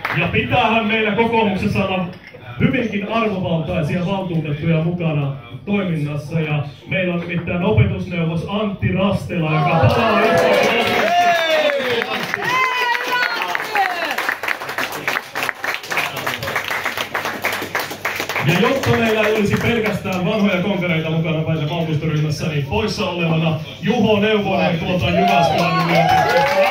Ja pitäähän meillä kokoomuksessa olla hyvinkin arvovaltaisia valtuutettuja mukana toiminnassa. Ja meillä on nimittäin opetusneuvos Antti Rastela, joka palaa ja jotta meillä ei olisi pelkästään vanhoja konkareita mukana meidän valtuustoryhmässä, niin poissa olevana Juho Neuvonen tuolta Jyväskylän yliopistosta.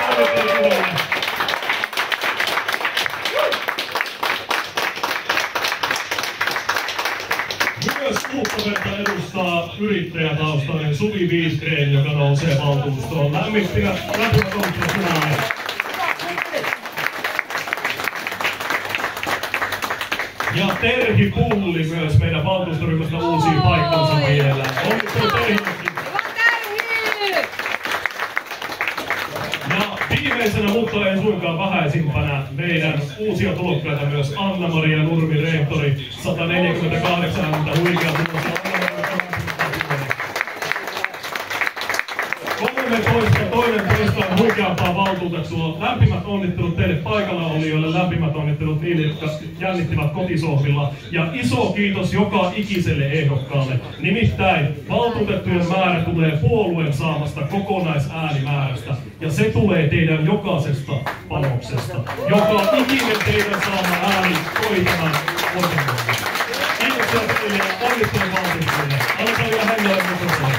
Myös Uuttoverta edustaa yrittäjätaustainen Suvi Viisgren, joka nousee valtuustoon. Lämpimät onnittelijat. Ja Terhi Pulli myös meidän valtuustoryhmästä uusiin paikkansa vielä. Onnittelut Terhillekin. Ja viimeisenä, mutta ei suinkaan vähäisimpänä, meidän uusia tulokkaita myös Anna-Maria Nurmi, rehtori, 148 ääntä, huikea tulos. 13 toinen toistaan huikeampaa valtuutettua. Lämpimät onnittelut teille paikalla olijoille, lämpimät onnittelut niille, jotka jännittivät kotisohvilla. Ja iso kiitos joka ikiselle ehdokkaalle. Nimittäin valtuutettujen määrä tulee puolueen saamasta kokonaisäänemäärästä. Ja se tulee teidän jokaisesta panoksesta. Joka ikinen teidän saama ääni koitaan oikein. Kiitoksia teille ja onnittelut valtuutettuille. Aloitetaan vielä hengellä mukaan.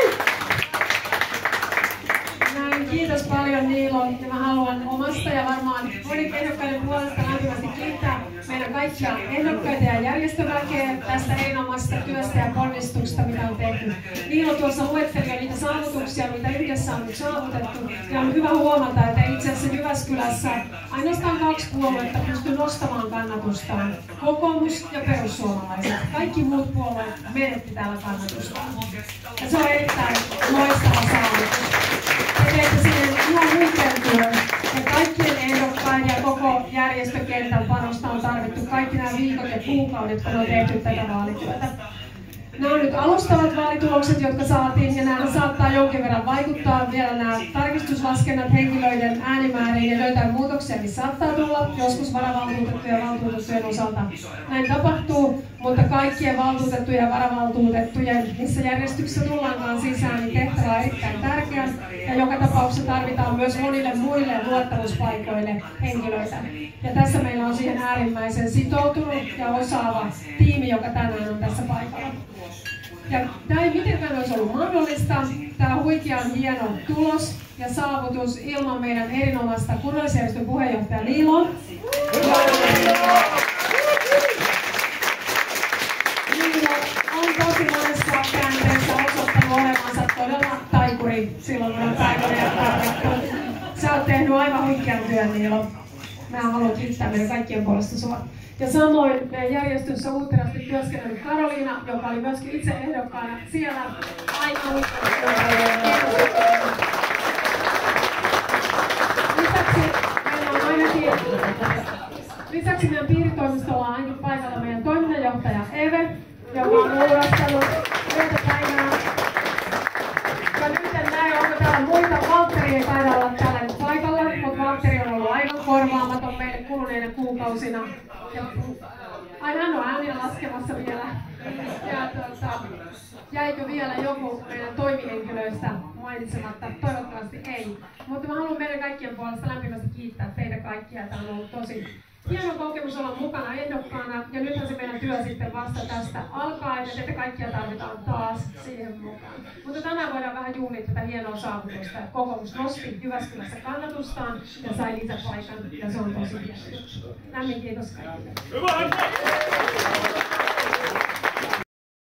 Kiitos paljon Niilo. Ja mä haluan omasta ja varmaan monin ehdokkaiden puolesta lämpimästi kiittää meidän kaikkia ehdokkaita ja järjestöväkeä tästä erinomaisesta työstä ja ponnistuksesta, mitä on tehty. Niilo tuossa luetteli jo niitä saavutuksia, mitä yhdessä on nyt saavutettu. Ja on hyvä huomata, että itse asiassa Jyväskylässä ainoastaan 2 puoluetta pystyy nostamaan kannatustaan. Kokoomus ja perussuomalaiset. Kaikki muut puolueet menetti täällä kannatustaan. Ja se on erittäin loistava saavutus. Te teette siihen ihan huikean työn. Ja kaikkien ehdokkaiden ja koko järjestökentän panosta on tarvittu kaikki nämä viikot ja kuukaudet, kun on tehty tätä vaalityötä. Nämä on nyt alustavat vaalitulokset, jotka saatiin, ja nämä saattaa jonkin verran vaikuttaa vielä nämä tarkistuslaskennat henkilöiden äänimääriin ja joitain muutoksia, missä saattaa tulla joskus varavaltuutettujen ja valtuutettujen osalta. Näin tapahtuu, mutta kaikkien valtuutettujen ja varavaltuutettujen, missä järjestyksessä tullaankaan sisään, niin tehtävä on erittäin tärkeä. Ja joka tapauksessa tarvitaan myös monille muille luottamuspaikoille henkilöitä. Ja tässä meillä on siihen äärimmäisen sitoutunut ja osaava tiimi, joka tänään on tässä paikalla. Ja tämä ei mitenkään olisi ollut mahdollista, tämä huikean hieno tulos ja saavutus ilman meidän erinomaista kunnallisjärjestön puheenjohtaja Niilo. Niilo on tosi monessa käänteessä osoittanut olevansa todella taikuri silloin, kun on taikuria tarvittu. Sä oot tehnyt aivan huikean työn, Niilo. Mä haluan kiittää meidän kaikkien puolesta sua. Ja samoin meidän järjestössä uutterasti työskennellyt Karoliina, joka oli myöskin itse ehdokkaana siellä aina Lisäksi meidän piiritoimistolla on ainakin paikalla meidän toiminnanjohtaja Eve, joka on uurastanut yötä päivää. Ja nyt en näe, onko täällä muita. Valtteri ei taida olla täällä paikalla, mutta Valtteri on ollut aivan korvaamaton meille kuluneina kuukausina. Ai, hän on ääniä laskemassa vielä. Ja jäikö vielä joku meidän toimihenkilöistä mainitsematta? Toivottavasti ei. Mutta mä haluan meidän kaikkien puolesta lämpimästi kiittää teitä kaikkia. Tämä on ollut tosi hieno kokemus olla mukana ehdokkaana. Ja nythän se meidän työ sitten vasta tästä alkaa, että teitä kaikkia tarvitaan taas siihen mukaan. Mutta tänään voidaan vähän juhlia tätä hienoa saavutusta. Kokoomus nosti Jyväskylässä kannatustaan ja sai lisäpaikan. Ja se on tosi hieno. Lämmin kiitos kaikille.